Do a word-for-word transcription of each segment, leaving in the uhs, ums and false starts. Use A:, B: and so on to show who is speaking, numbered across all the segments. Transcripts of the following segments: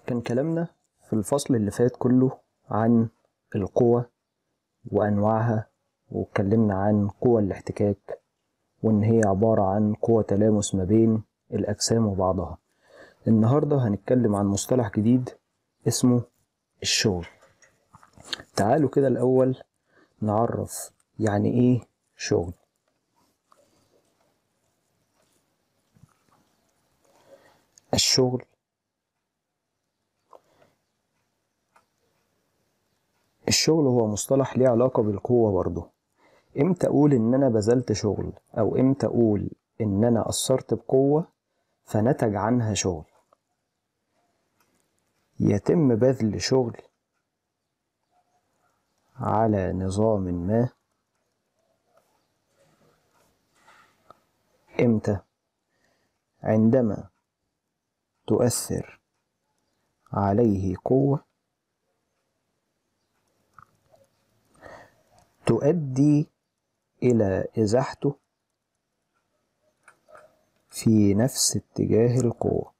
A: كان كلامنا في الفصل اللي فات كله عن القوى وأنواعها، واتكلمنا عن قوى الاحتكاك وإن هي عبارة عن قوى تلامس ما بين الأجسام وبعضها. النهاردة هنتكلم عن مصطلح جديد اسمه الشغل. تعالوا كده الأول نعرف يعني إيه شغل. الشغل الشغل هو مصطلح ليه علاقة بالقوة برضه. امتى اقول ان انا بذلت شغل، او امتى اقول ان انا اثرت بقوة فنتج عنها شغل؟ يتم بذل شغل على نظام ما امتى؟ عندما تؤثر عليه قوة تؤدي الى ازاحته في نفس اتجاه القوة.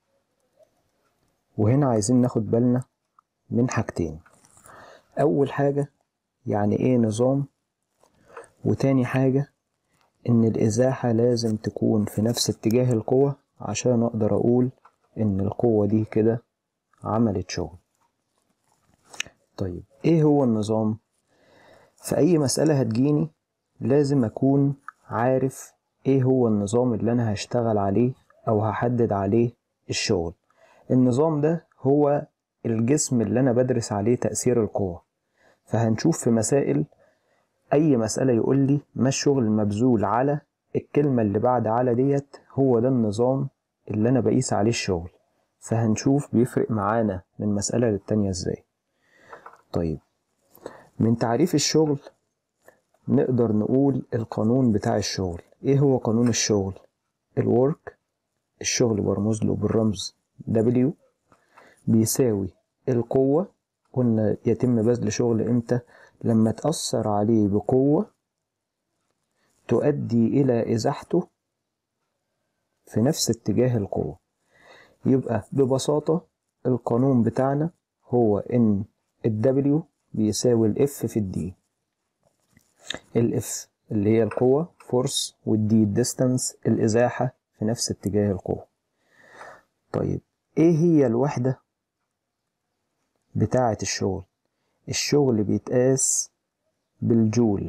A: وهنا عايزين ناخد بالنا من حاجتين. اول حاجة يعني ايه نظام، وتاني حاجة ان الازاحة لازم تكون في نفس اتجاه القوة عشان اقدر اقول ان القوة دي كده عملت شغل. طيب ايه هو النظام؟ في اي مسألة هتجيني لازم اكون عارف ايه هو النظام اللي انا هشتغل عليه او هحدد عليه الشغل. النظام ده هو الجسم اللي انا بدرس عليه تأثير القوة. فهنشوف في مسائل اي مسألة يقول لي ما الشغل المبذول على الكلمة اللي بعد على ديت، هو ده النظام اللي انا بقيس عليه الشغل. فهنشوف بيفرق معانا من مسألة للتانية ازاي. طيب من تعريف الشغل نقدر نقول القانون بتاع الشغل. ايه هو قانون الشغل؟ الورك، الشغل برمز له بالرمز W، بيساوي القوة. قلنا يتم بذل شغل امتى؟ لما تأثر عليه بقوة تؤدي الى ازاحته في نفس اتجاه القوة. يبقى ببساطة القانون بتاعنا هو ان ال W بيساوي ال F في ال D. ال F اللي هي القوة فورس، وال D الديستانس الازاحة في نفس اتجاه القوة. طيب ايه هي الوحدة بتاعة الشغل؟ الشغل بيتقاس بالجول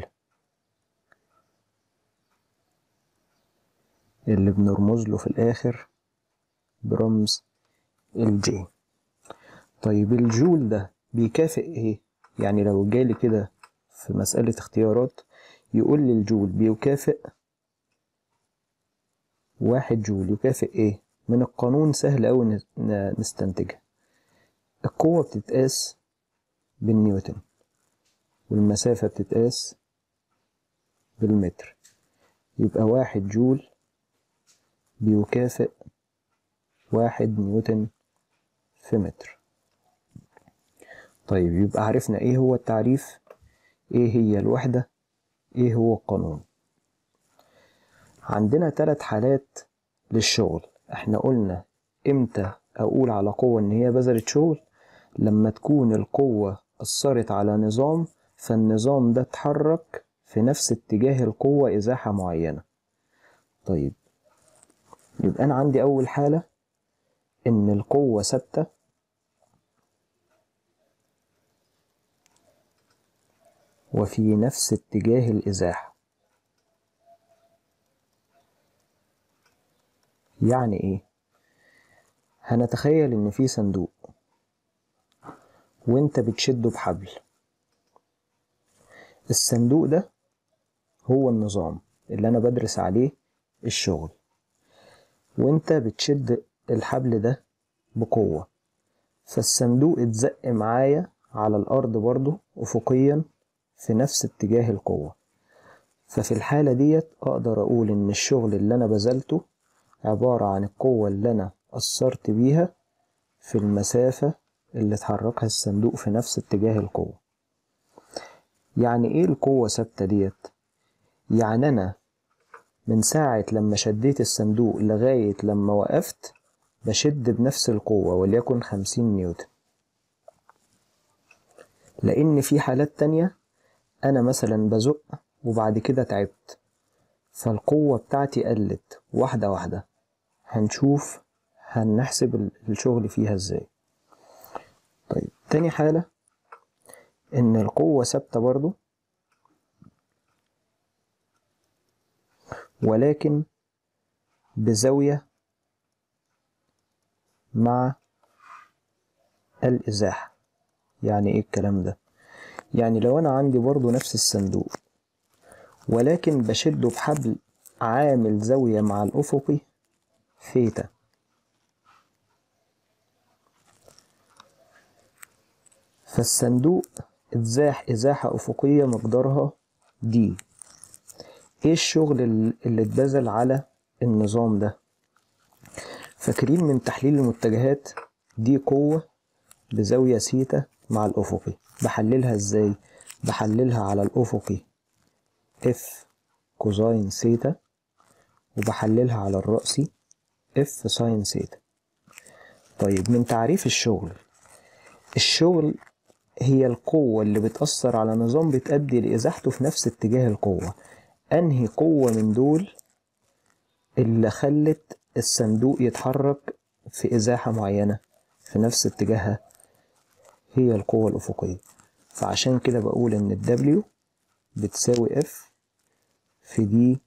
A: اللي بنرمز له في الاخر برمز الجي. طيب الجول ده بيكافئ ايه؟ يعني لو جالي كده في مسألة اختيارات يقول لي الجول بيكافئ واحد جول، يكافئ ايه؟ من القانون سهل اوي نستنتجها. القوة بتتقاس بالنيوتن والمسافة بتتقاس بالمتر، يبقى واحد جول بيكافئ واحد نيوتن في متر. طيب يبقى عرفنا ايه هو التعريف، ايه هي الوحدة، ايه هو القانون. عندنا ثلاث حالات للشغل. احنا قلنا امتى اقول على قوة ان هي بذلت شغل؟ لما تكون القوة اثرت على نظام فالنظام ده اتحرك في نفس اتجاه القوة ازاحة معينة. طيب يبقى انا عندي اول حالة ان القوة ثابتة وفي نفس اتجاه الازاحة. يعني ايه؟ هنتخيل ان في صندوق وانت بتشده بحبل. الصندوق ده هو النظام اللي انا بدرس عليه الشغل، وانت بتشد الحبل ده بقوة، فالصندوق اتزق معايا على الارض برضو افقيا في نفس اتجاه القوة. ففي الحالة ديت اقدر اقول ان الشغل اللي انا بذلته عبارة عن القوة اللي انا اثرت بيها في المسافة اللي اتحركها الصندوق في نفس اتجاه القوة. يعني ايه القوة ثابتة ديت؟ يعني انا من ساعة لما شديت الصندوق لغاية لما وقفت بشد بنفس القوة وليكن خمسين نيوتن، لأن في حالات تانية أنا مثلا بزق وبعد كده تعبت فالقوة بتاعتي قلت واحدة واحدة. هنشوف هنحسب الشغل فيها ازاي. طيب تاني حالة ان القوة ثابتة برضو ولكن بزاوية مع الإزاحة. يعني ايه الكلام ده؟ يعني لو انا عندي برضو نفس الصندوق ولكن بشده بحبل عامل زاوية مع الأفقي ثيتا، فالصندوق اتزاح إزاحة أفقية مقدارها دي. ايه الشغل اللي اتبذل على النظام ده؟ فاكرين من تحليل المتجهات دي قوة بزاوية سيتا مع الأفقي، بحللها ازاي؟ بحللها على الأفقي اف كوزاين سيتا وبحللها على الرأسي اف ساين سيتا. طيب من تعريف الشغل، الشغل هي القوة اللي بتأثر على نظام بتأدي لإزاحته في نفس اتجاه القوة. أنهي قوة من دول اللي خلت الصندوق يتحرك في إزاحة معينة في نفس اتجاهها؟ هي القوة الأفقية. فعشان كده بقول إن الدبليو بتساوي F في دي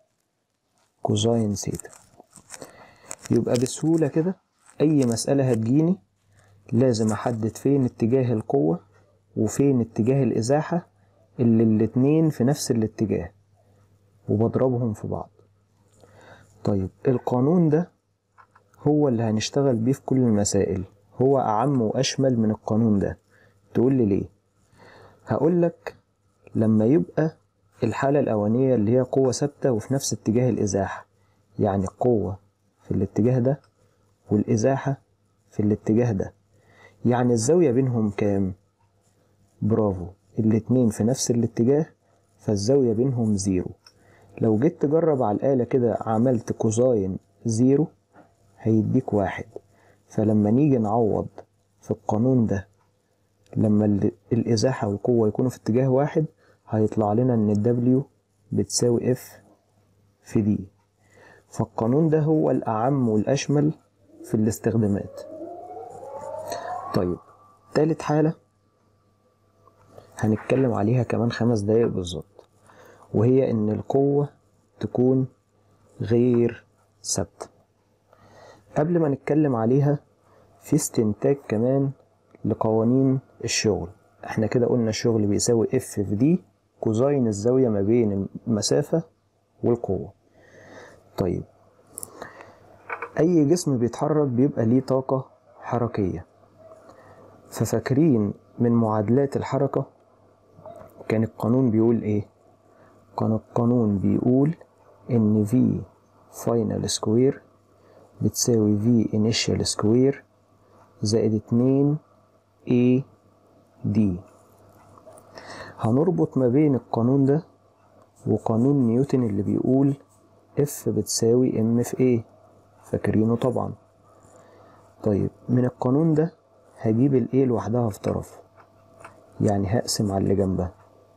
A: كوزاين سيتا. يبقى بسهولة كده أي مسألة هتجيني لازم أحدد فين اتجاه القوة وفين اتجاه الإزاحة اللي الاتنين في نفس الاتجاه وبضربهم في بعض. طيب القانون ده هو اللي هنشتغل بيه في كل المسائل، هو أعم وأشمل من القانون ده. تقول لي ليه؟ هقولك لما يبقى الحالة الأولانية اللي هي قوة ثابتة وفي نفس اتجاه الإزاحة، يعني القوة في الاتجاه ده والإزاحة في الاتجاه ده، يعني الزاوية بينهم كام؟ برافو، الاتنين في نفس الاتجاه فالزاوية بينهم زيرو. لو جيت تجرب على الآلة كده عملت كوزاين زيرو هيديك واحد. فلما نيجي نعوض في القانون ده لما الإزاحة والقوة يكونوا في اتجاه واحد هيطلع لنا ان الدبليو بتساوي F في دي. فالقانون ده هو الأعم والأشمل في الاستخدامات. طيب تالت حالة هنتكلم عليها كمان خمس دقايق بالظبط، وهي ان القوة تكون غير ثابتة. قبل ما نتكلم عليها في استنتاج كمان لقوانين الشغل. احنا كده قلنا الشغل بيساوي F في دي كوزاين الزاوية ما بين المسافة والقوة. طيب اي جسم بيتحرك بيبقى ليه طاقة حركية، ففاكرين من معادلات الحركة كان القانون بيقول ايه؟ كان القانون بيقول ان V final square بتساوي V initial square زائد اتنين A D. هنربط ما بين القانون ده وقانون نيوتن اللي بيقول F بتساوي M في A، فاكرينه طبعا. طيب من القانون ده هجيب ال A لوحدها في طرف، يعني هقسم على اللي جنبها،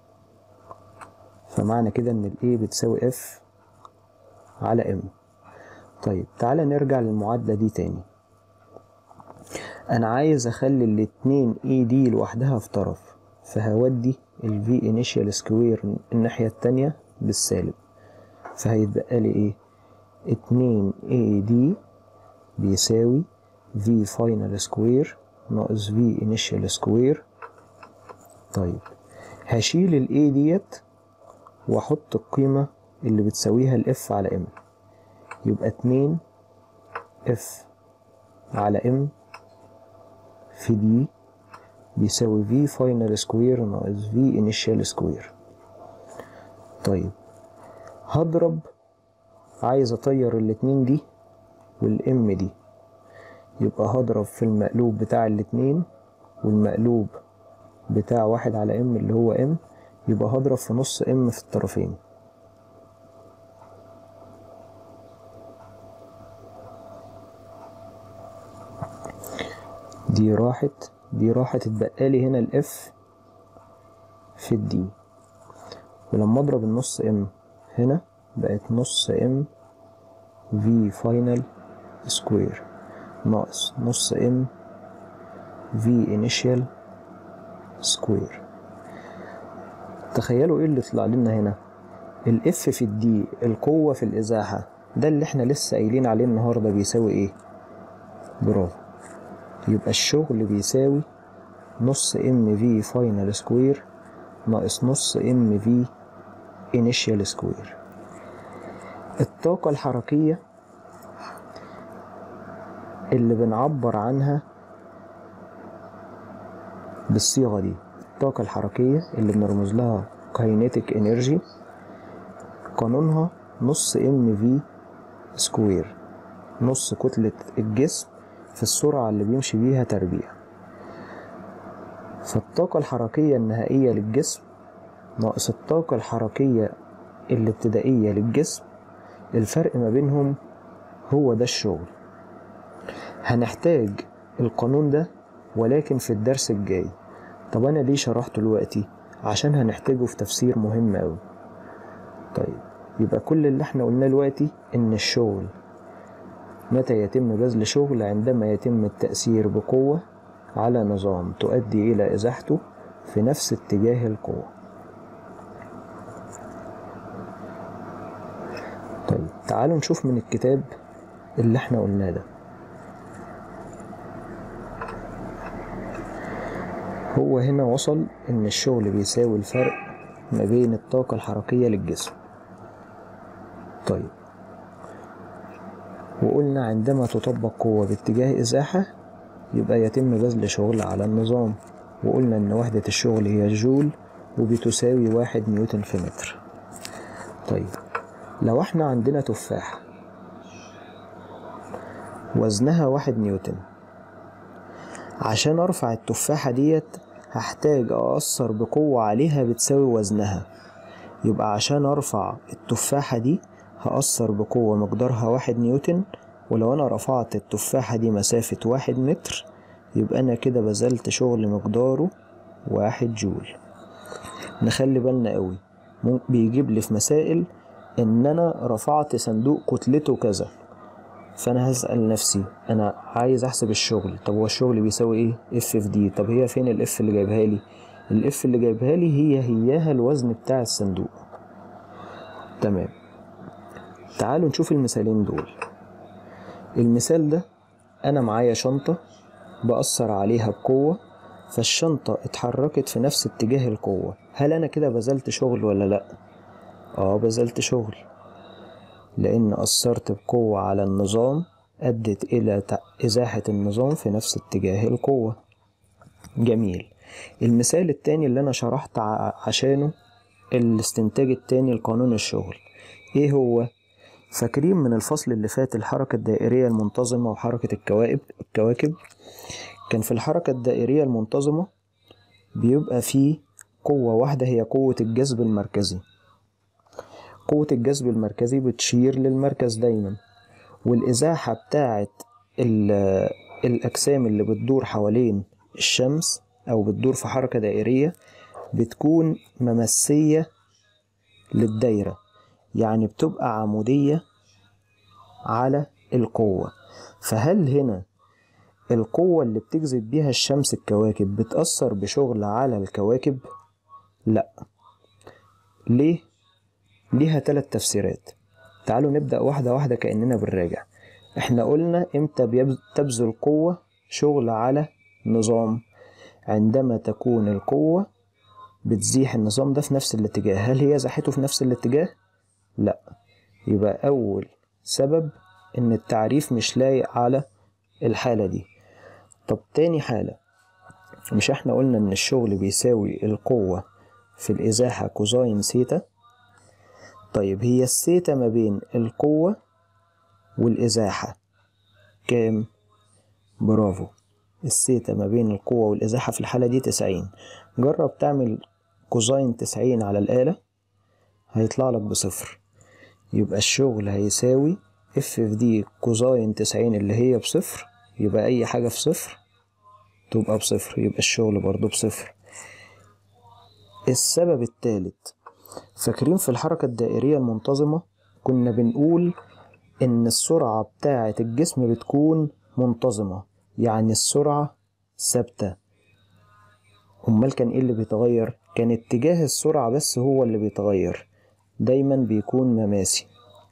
A: فمعنى كده ان ال A بتساوي F على M. طيب تعالى نرجع للمعادلة دي تاني. انا عايز اخلي الاتنين اي دي لوحدها في طرف، فهودي ال V initial square الناحية التانية بالسالب، فهيتبقى لي ايه؟ اتنين اي دي بيساوي V final square ناقص V initial square. طيب هشيل ال A ديت واحط القيمة اللي بتساويها ال F على M، يبقى اتنين F على M في دي بيساوي V final square ناقص V initial square. طيب هضرب، عايز اطير الاتنين دي والام دي، يبقى هضرب في المقلوب بتاع الاتنين والمقلوب بتاع واحد على ام اللي هو ام، يبقى هضرب في نص ام في الطرفين. دي راحت دي راحت اتبقالي هنا الاف في الدي، ولما اضرب النص ام هنا بقت نص ام في فاينل سكوير ناقص نص ام في انيشيال سكوير. تخيلوا ايه اللي طلع لنا هنا، الاف في الدي القوة في الازاحة، ده اللي احنا لسه قايلين عليه النهاردة بيساوي ايه؟ برافو، يبقى الشغل بيساوي نص ام في فاينل سكوير ناقص نص ام في انيشيال سكوير. الطاقة الحركية اللي بنعبر عنها بالصيغة دي، الطاقة الحركية اللي بنرمز لها كاينيتيك انرجي، قانونها نص ام في سكوير، نص كتلة الجسم في السرعة اللي بيمشي بيها تربيع. فالطاقة الحركية النهائية للجسم ناقص الطاقة الحركية الابتدائية للجسم، الفرق ما بينهم هو ده الشغل. هنحتاج القانون ده ولكن في الدرس الجاي. طب انا ليه شرحته دلوقتي؟ عشان هنحتاجه في تفسير مهم اوي. طيب يبقى كل اللي احنا قلناه دلوقتي ان الشغل متى يتم بذل شغل؟ عندما يتم التأثير بقوة على نظام تؤدي الى ازاحته في نفس اتجاه القوة. طيب تعالوا نشوف من الكتاب اللي احنا قلناه ده. هو هنا وصل ان الشغل بيساوي الفرق ما بين الطاقة الحركية للجسم. طيب وقلنا عندما تطبق قوة باتجاه ازاحة يبقى يتم بذل شغل على النظام، وقلنا ان وحدة الشغل هي الجول وبتساوي واحد نيوتن في متر. طيب لو احنا عندنا تفاحة وزنها واحد نيوتن، عشان ارفع التفاحة ديت هحتاج اأثر بقوة عليها بتساوي وزنها. يبقى عشان ارفع التفاحة دي هأثر بقوة مقدارها واحد نيوتن، ولو انا رفعت التفاحة دي مسافة واحد متر يبقى انا كده بذلت شغل مقداره واحد جول. نخلي بالنا قوي، بيجيب لي في مسائل ان انا رفعت صندوق كتلته كذا، فانا هسأل نفسي انا عايز احسب الشغل. طب هو الشغل بيساوي ايه؟ اف في دي. طب هي فين الاف اللي جايبها لي؟ الاف اللي جايبها لي هي هياها الوزن بتاع الصندوق. تمام، تعالوا نشوف المثالين دول. المثال ده انا معايا شنطة بأثر عليها بقوة، فالشنطة اتحركت في نفس اتجاه القوة. هل انا كده بذلت شغل ولا لا؟ اه بذلت شغل، لان اثرت بقوة على النظام ادت الى ازاحة النظام في نفس اتجاه القوة. جميل. المثال التاني اللي انا شرحت عشانه الاستنتاج التاني لقانون الشغل ايه هو؟ فاكرين من الفصل اللي فات الحركة الدائرية المنتظمة وحركة الكواكب الكواكب كان في الحركة الدائرية المنتظمة بيبقى فيه قوة واحدة هي قوة الجذب المركزي. قوة الجذب المركزي بتشير للمركز دايما، والإزاحة بتاعة الأجسام اللي بتدور حوالين الشمس أو بتدور في حركة دائرية بتكون ممسية للدايرة، يعني بتبقى عمودية على القوة. فهل هنا القوة اللي بتجذب بيها الشمس الكواكب بتأثر بشغل على الكواكب؟ لا. ليه؟ ليها ثلاث تفسيرات. تعالوا نبدأ واحدة واحدة كأننا بنراجع. احنا قلنا امتى تبذل قوة شغل على نظام؟ عندما تكون القوة بتزيح النظام ده في نفس الاتجاه. هل هي زاحته في نفس الاتجاه؟ لا. يبقى أول سبب إن التعريف مش لايق على الحالة دي. طب تاني حالة، مش احنا قلنا إن الشغل بيساوي القوة في الإزاحة كوزاين سيتا؟ طيب هي السيتا ما بين القوة والإزاحة كام؟ برافو، السيتا ما بين القوة والإزاحة في الحالة دي تسعين. جرب تعمل كوزاين تسعين على الآلة هيطلع لك بصفر. يبقى الشغل هيساوي اف في دي كوزاين تسعين اللي هي بصفر، يبقى أي حاجة في صفر تبقى بصفر، يبقى الشغل برضو بصفر. السبب الثالث، فاكرين في الحركة الدائرية المنتظمة كنا بنقول إن السرعة بتاعة الجسم بتكون منتظمة، يعني السرعة ثابتة. أمال كان إيه اللي بيتغير؟ كان اتجاه السرعة بس هو اللي بيتغير، دايما بيكون مماسي.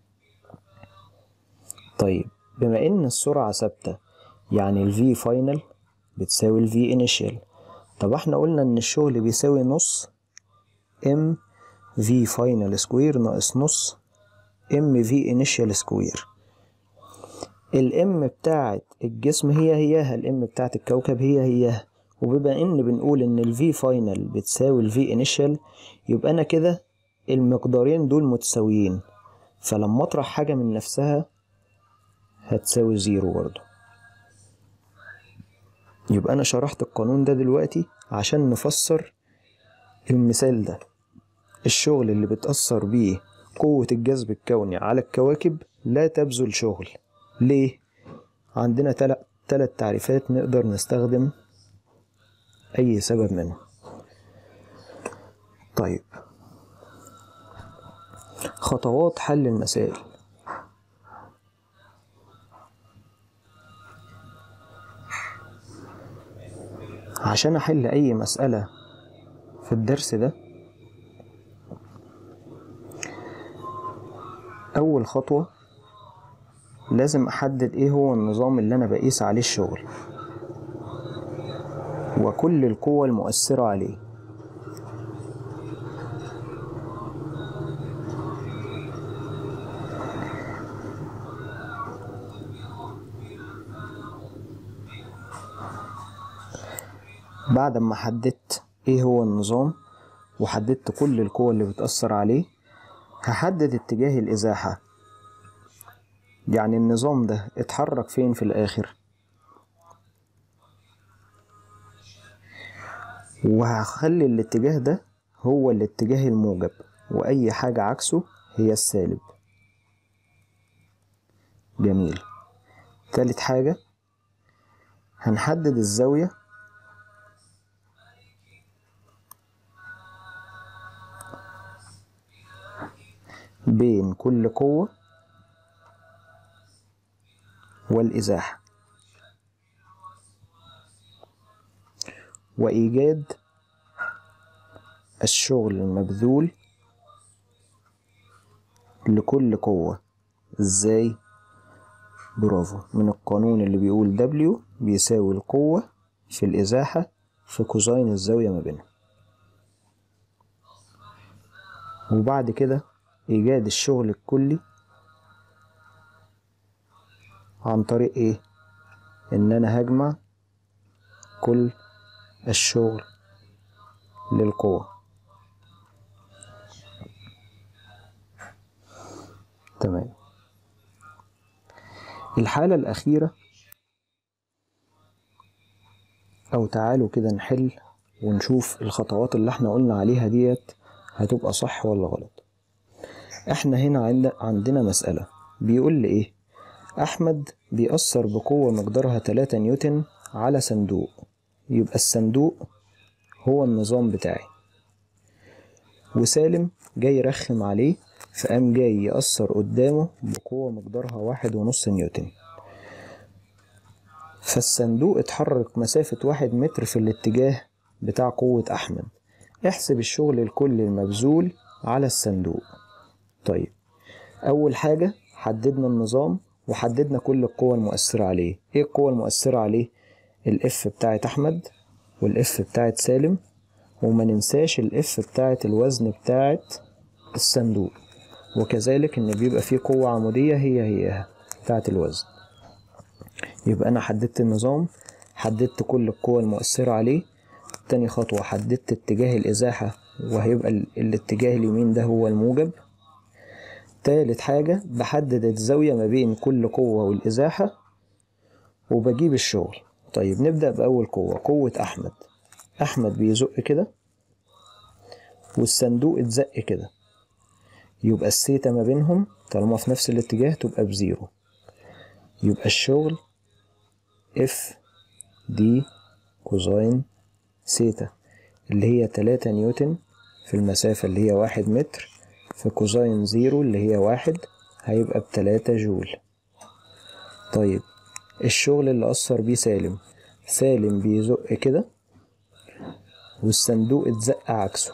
A: طيب بما إن السرعة ثابتة يعني ال V final بتساوي ال V initial. طب احنا قلنا إن الشغل بيساوي نص M V final سكوير ناقص نص M V initial سكوير. الام بتاعت الجسم هي هياها الام بتاعت الكوكب هي هياها، وبما ان بنقول ان ال V final بتساوي ال V initial يبقى انا كده المقدارين دول متساويين، فلما اطرح حاجة من نفسها هتساوي زيرو برضو. يبقى انا شرحت القانون ده دلوقتي عشان نفسر المثال ده. الشغل اللي بتأثر بيه قوة الجذب الكوني على الكواكب لا تبذل شغل. ليه؟ عندنا تلات تلات تعريفات نقدر نستخدم أي سبب منهم. طيب خطوات حل المسائل. عشان أحل أي مسألة في الدرس ده، أول خطوة لازم أحدد إيه هو النظام اللي أنا بقيس عليه الشغل وكل القوى المؤثرة عليه. بعد ما حددت إيه هو النظام وحددت كل القوى اللي بتأثر عليه، هحدد اتجاه الإزاحة، يعني النظام ده اتحرك فين في الآخر، وهخلي الاتجاه ده هو الاتجاه الموجب وأي حاجة عكسه هي السالب. جميل. تالت حاجة هنحدد الزاوية بين كل قوة والإزاحة، وإيجاد الشغل المبذول لكل قوة. إزاي؟ برافو، من القانون اللي بيقول W بيساوي القوة في الإزاحة في كوزين الزاوية ما بينهم. وبعد كده إيجاد الشغل الكلي عن طريق إيه؟ إن أنا هجمع كل الشغل للقوة. تمام. الحالة الأخيرة، أو تعالوا كده نحل ونشوف الخطوات اللي احنا قلنا عليها ديت هتبقى صح ولا غلط. احنا هنا عندنا مسألة بيقول لي ايه؟ أحمد بيأثر بقوة مقدارها تلاتة نيوتن على صندوق، يبقى الصندوق هو النظام بتاعي، وسالم جاي يرخم عليه فقام جاي يأثر قدامه بقوة مقدارها واحد ونص نيوتن. فالصندوق اتحرك مسافة واحد متر في الاتجاه بتاع قوة أحمد. احسب الشغل الكلي المبذول على الصندوق. طيب أول حاجة حددنا النظام وحددنا كل القوى المؤثرة عليه. ايه القوى المؤثرة عليه؟ الاف بتاعت أحمد والاف بتاعت سالم، وما ننساش الاف بتاعت الوزن بتاعت الصندوق، وكذلك ان بيبقى فيه قوة عمودية هي هي بتاعت الوزن. يبقى انا حددت النظام، حددت كل القوى المؤثرة عليه. تاني خطوة حددت اتجاه الازاحة وهيبقى الاتجاه اليمين ده هو الموجب. تالت حاجة بحدد الزاوية ما بين كل قوة والازاحة وبجيب الشغل. طيب نبدأ بأول قوة، قوة أحمد. أحمد بيزق كده والصندوق اتزق كده، يبقى الثيتا ما بينهم طالما في نفس الاتجاه تبقى بزيرو. يبقى الشغل اف دي كوزين سيتا اللي هي تلاتة نيوتن في المسافة اللي هي واحد متر، في كوزين زيرو اللي هي واحد هيبقى بتلاتة جول. طيب الشغل اللي أثر بيه سالم، سالم بيزق كده والصندوق اتزق عكسه،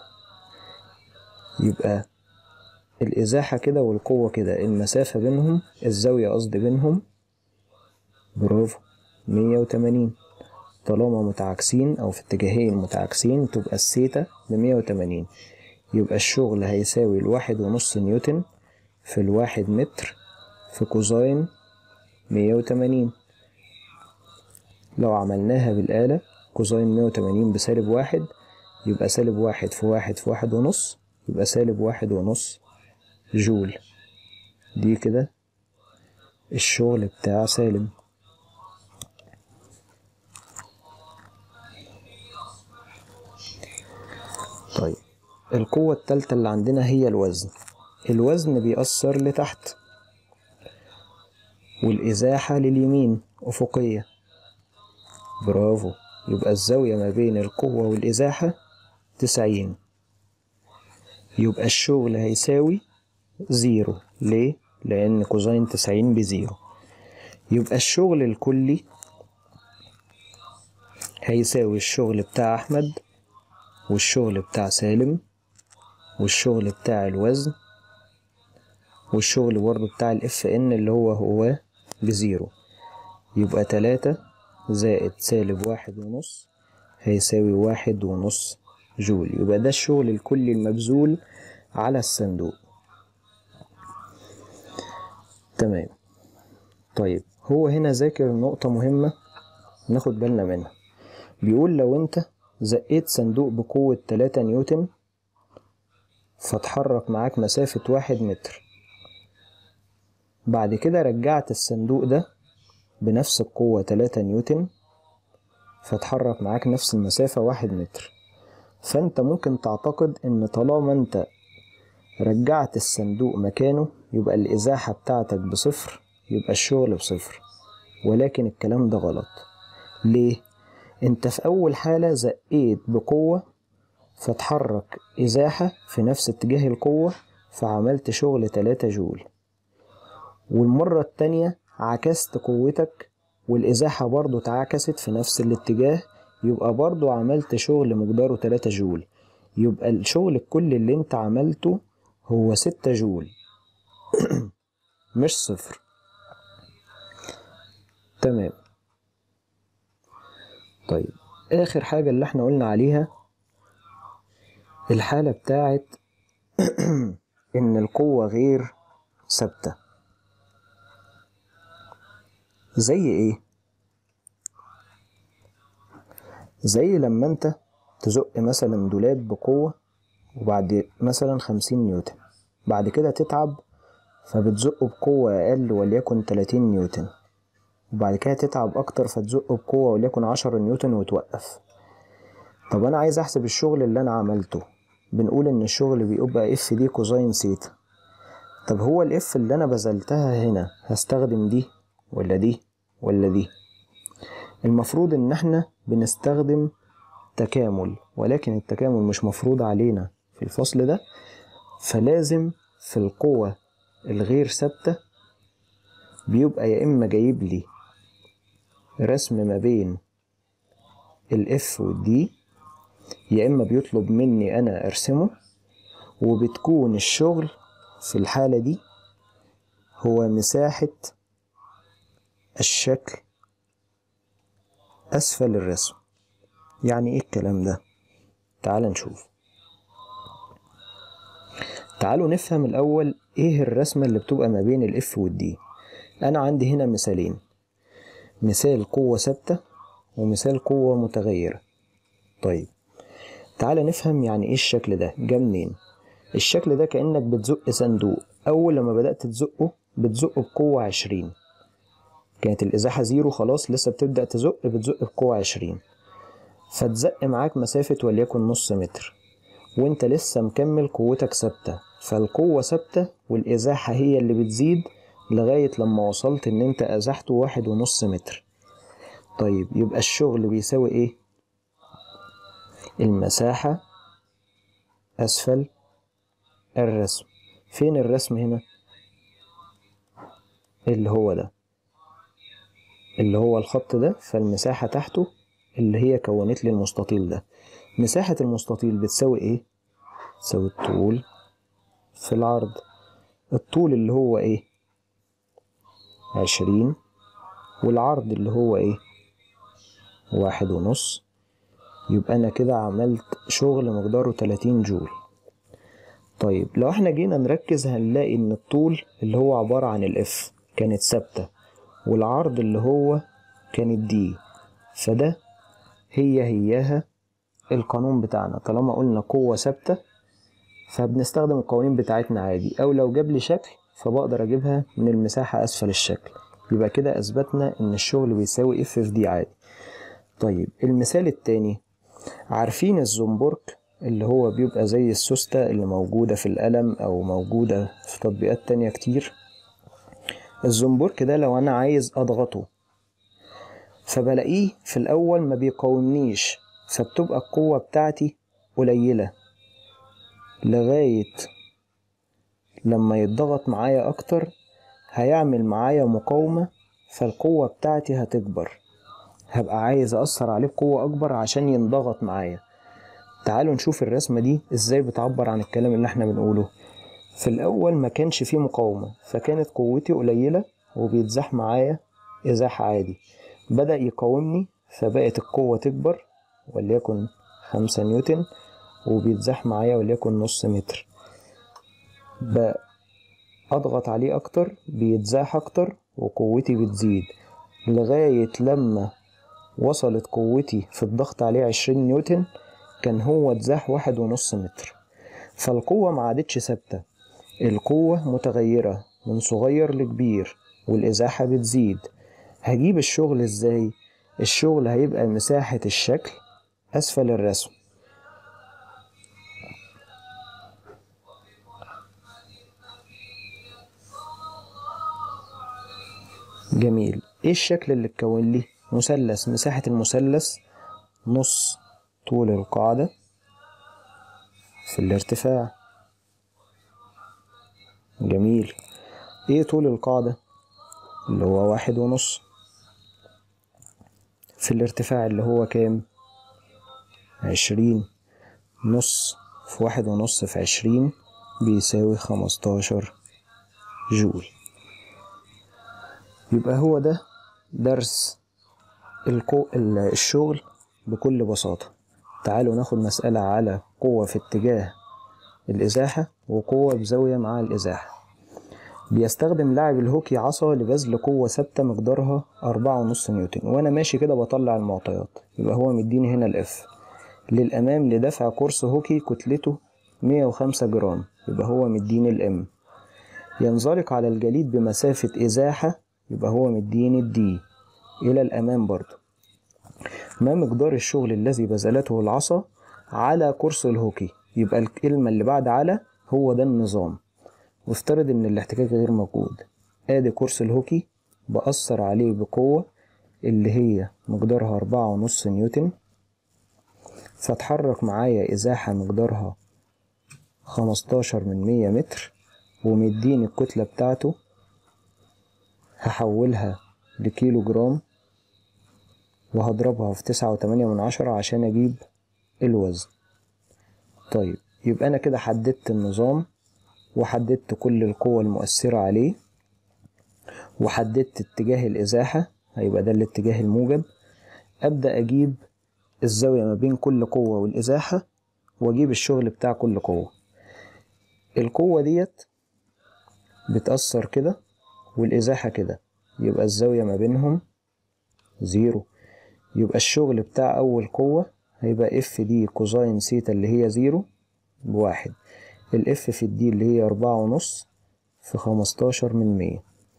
A: يبقى الإزاحة كده والقوة كده، المسافة بينهم، الزاوية قصدي بينهم، برافو، مية وتمانين. طالما متعاكسين أو في اتجاهين متعاكسين تبقى السيتا بمية وتمانين، يبقى الشغل هيساوي الواحد ونص نيوتن في الواحد متر في كوزين مية وتمانين. لو عملناها بالآلة كوزين مية وتمانين بسالب واحد، يبقى سالب واحد في واحد في واحد ونص، يبقى سالب واحد ونص جول. دي كده الشغل بتاع سالم. طيب القوة التالتة اللي عندنا هي الوزن. الوزن بيأثر لتحت والإزاحة لليمين أفقية، برافو، يبقى الزاوية ما بين القوة والإزاحة تسعين، يبقى الشغل هيساوي زيرو. ليه؟ لأن كوزين تسعين بزيرو. يبقى الشغل الكلي هيساوي الشغل بتاع أحمد والشغل بتاع سالم والشغل بتاع الوزن والشغل برضه بتاع الاف ان اللي هو هو بزيرو، يبقى تلاتة زائد سالب واحد ونص هيساوي واحد ونص جول. يبقى ده الشغل الكلي المبذول على الصندوق. تمام. طيب هو هنا ذاكر نقطة مهمة ناخد بالنا منها، بيقول لو انت زقيت صندوق بقوة تلاتة نيوتن فتحرك معاك مسافة واحد متر، بعد كده رجعت الصندوق ده بنفس القوة تلاتة نيوتن فتحرك معاك نفس المسافة واحد متر، فانت ممكن تعتقد ان طالما انت رجعت الصندوق مكانه يبقى الإزاحة بتاعتك بصفر، يبقى الشغل بصفر، ولكن الكلام ده غلط. ليه؟ انت في أول حالة زقيت بقوة فتحرك إزاحة في نفس اتجاه القوة فعملت شغل تلاتة جول، والمرة التانية عكست قوتك والإزاحة برضو اتعكست في نفس الاتجاه، يبقى برضو عملت شغل مقداره تلاتة جول، يبقى الشغل الكل اللي انت عملته هو ستة جول مش صفر. تمام. طيب آخر حاجة اللي احنا قلنا عليها الحالة بتاعت إن القوة غير ثابتة. زي إيه؟ زي لما أنت تزق مثلا دولاب بقوة وبعد مثلا خمسين نيوتن، بعد كده تتعب فبتزقه بقوة أقل وليكن تلاتين نيوتن، وبعد كده تتعب أكتر فتزقه بقوة وليكن عشرة نيوتن وتوقف. طب أنا عايز أحسب الشغل اللي أنا عملته، بنقول إن الشغل بيبقى اف دي كوزين سيتا. طب هو الاف اللي أنا بذلتها هنا هستخدم دي ولا دي ولا دي؟ المفروض إن احنا بنستخدم تكامل، ولكن التكامل مش مفروض علينا في الفصل ده، فلازم في القوة الغير ثابتة بيبقى يا إما جايب لي رسم ما بين الاف والدي، يا إما بيطلب مني أنا أرسمه، وبتكون الشغل في الحالة دي هو مساحة الشكل أسفل الرسم. يعني إيه الكلام ده؟ تعال نشوف. تعالوا نفهم الأول إيه الرسمة اللي بتبقى ما بين الإف والدي. أنا عندي هنا مثالين، مثال قوة ثابتة ومثال قوة متغيرة. طيب تعال نفهم يعني إيه الشكل ده جا منين. الشكل ده كأنك بتزق صندوق، أول لما بدأت تزقه بتزقه بقوة عشرين، كانت الإزاحة زيرو خلاص لسه بتبدأ تزق، بتزق بقوة عشرين، فتزق معاك مسافة وليكن نص متر وانت لسه مكمل قوتك ثابتة، فالقوة ثابتة والإزاحة هي اللي بتزيد لغاية لما وصلت ان انت ازحته واحد ونص متر. طيب يبقى الشغل بيساوي ايه؟ المساحة أسفل الرسم. فين الرسم هنا؟ اللي هو ده، اللي هو الخط ده، فالمساحة تحته اللي هي كونت لي المستطيل ده. مساحة المستطيل بتساوي ايه؟ تساوي الطول في العرض. الطول اللي هو ايه؟ عشرين، والعرض اللي هو ايه؟ واحد ونص. يبقى انا كده عملت شغل مقداره تلاتين جول. طيب لو احنا جينا نركز هنلاقي ان الطول اللي هو عبارة عن الاف كانت ثابتة، والعرض اللي هو كانت دي، فده هي هياها القانون بتاعنا. طالما قلنا قوة ثابتة فبنستخدم القوانين بتاعتنا عادي، او لو جاب لي شكل فبقدر اجيبها من المساحة اسفل الشكل. يبقى كده اثبتنا ان الشغل بيساوي اف في دي عادي. طيب المثال التاني، عارفين الزنبرك اللي هو بيبقى زي السوستة اللي موجودة في القلم او موجودة في تطبيقات تانية كتير؟ الزنبرك ده لو انا عايز اضغطه فبلاقيه في الاول ما بيقاومنيش، فبتبقى القوة بتاعتي قليلة لغاية لما يتضغط معايا اكتر هيعمل معايا مقاومة، فالقوة بتاعتي هتكبر، هبقى عايز اثر عليه بقوة اكبر عشان ينضغط معايا. تعالوا نشوف الرسمة دي ازاي بتعبر عن الكلام اللي احنا بنقوله. في الاول ما كانش فيه مقاومة، فكانت قوتي قليلة وبيتزاح معايا ازاح عادي. بدأ يقاومني فبقت القوة تكبر وليكن خمسة نيوتن، وبيتزاح معايا وليكن نص متر. بقى اضغط عليه اكتر بيتزاح اكتر وقوتي بتزيد، لغاية لما وصلت قوتي في الضغط عليه عشرين نيوتن، كان هو اتزاح واحد ونص متر. فالقوة ما عادتش ثابتة، القوة متغيرة من صغير لكبير والإزاحة بتزيد. هجيب الشغل ازاي؟ الشغل هيبقى مساحة الشكل أسفل الرسم. جميل. ايه الشكل اللي اتكون لي؟ مثلث. مساحة المثلث نص طول القاعدة في الارتفاع. جميل. ايه طول القاعدة؟ اللي هو واحد ونص في الارتفاع اللي هو كام؟ عشرين. نص في واحد ونص في عشرين بيساوي خمستاشر جول. يبقى هو ده درس القو... الشغل بكل بساطة. تعالوا ناخد مسألة على قوة في اتجاه الإزاحة وقوة بزاوية مع الإزاحة. بيستخدم لاعب الهوكي عصا لبذل قوة ثابتة مقدارها أربعة ونص نيوتن، وأنا ماشي كده بطلع المعطيات. يبقى هو مديني هنا الإف. للأمام لدفع قرص هوكي كتلته مية وخمسة جرام، يبقى هو مديني الإم. ينزلق على الجليد بمسافة إزاحة، يبقى هو مديني الدي إلى الأمام برضو. ما مقدار الشغل الذي بذلته العصا على قرص الهوكي؟ يبقى الكلمة اللي بعد على هو ده النظام. وافترض ان الاحتكاك غير موجود. ادي قرص الهوكي بأثر عليه بقوة اللي هي مقدارها أربعة ونص نيوتن، فتحرك معايا إزاحة مقدارها خمستاشر من مية متر، ومديني الكتلة بتاعته هحولها لكيلو جرام وهضربها في تسعة وتمانية من عشرة عشان اجيب الوزن. طيب يبقى انا كده حددت النظام وحددت كل القوى المؤثرة عليه وحددت اتجاه الإزاحة، هيبقى ده الاتجاه الموجب. أبدأ أجيب الزاوية ما بين كل قوة والإزاحة وأجيب الشغل بتاع كل قوة. القوة ديت بتأثر كده والإزاحة كده، يبقى الزاوية ما بينهم زيرو. يبقى الشغل بتاع أول قوة هيبقى اف دي كوزاين سيتا اللي هي زيرو بواحد. الاف في الدي اللي هي أربعة ونص في خمستاشر من مية.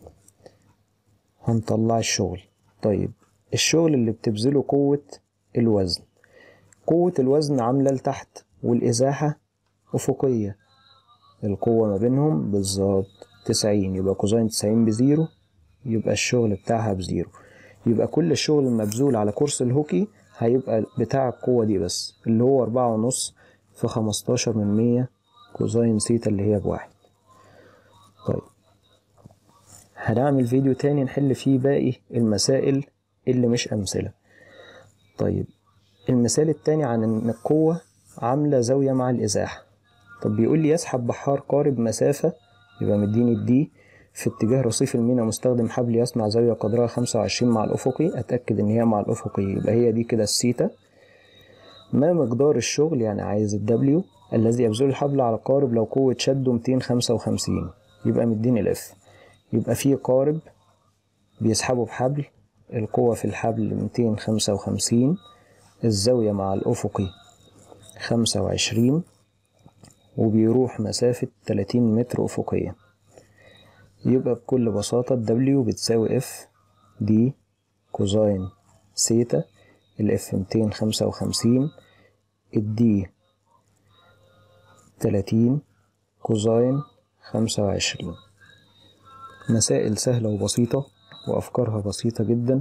A: هنطلع الشغل. طيب الشغل اللي بتبذله قوة الوزن، قوة الوزن عاملة لتحت والإزاحة أفقية، القوة ما بينهم بالظبط تسعين، يبقى كوزين تسعين بزيرو، يبقى الشغل بتاعها بزيرو. يبقى كل الشغل المبذول على كورس الهوكي هيبقى بتاع القوة دي بس، اللي هو أربعة ونص في خمستاشر من مية كوزين سيتا اللي هي بواحد. طيب هنعمل فيديو تاني نحل فيه باقي المسائل اللي مش أمثلة. طيب المثال التاني عن إن القوة عاملة زاوية مع الإزاحة. طب بيقول لي يسحب بحار قارب مسافة، يبقى مديني الدي في اتجاه رصيف الميناء مستخدم حبل يصنع زاوية قدرها خمسة وعشرين مع الأفقي. أتأكد إن هي مع الأفقي، يبقى هي دي كده السيتا. ما مقدار الشغل، يعني عايز الدبليو الذي يبذل الحبل على القارب لو قوة شده ميتين خمسة وخمسين، يبقى مديني الاف. يبقى في قارب بيسحبه بحبل، القوة في الحبل ميتين خمسة وخمسين، الزاوية مع الأفقي خمسة وعشرين، وبيروح مسافة تلاتين متر أفقية. يبقى بكل بساطة الدبليو بتساوي اف دي كوزين سيتا، الاف ميتين خمسة وخمسين، الدي تلاتين كوزين خمسة وعشرين. مسائل سهلة وبسيطة وأفكارها بسيطة جدا.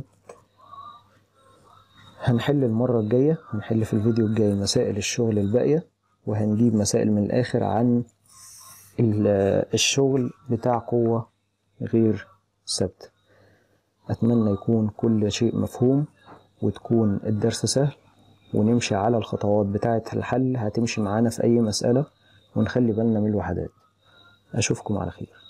A: هنحل المرة الجاية، هنحل في الفيديو الجاي مسائل الشغل الباقية، وهنجيب مسائل من الآخر عن الشغل بتاع قوة غير ثابتة. أتمنى يكون كل شيء مفهوم وتكون الدرس سهل، ونمشي على الخطوات بتاعة الحل هتمشي معانا في أي مسألة، ونخلي بالنا من الوحدات. أشوفكم على خير.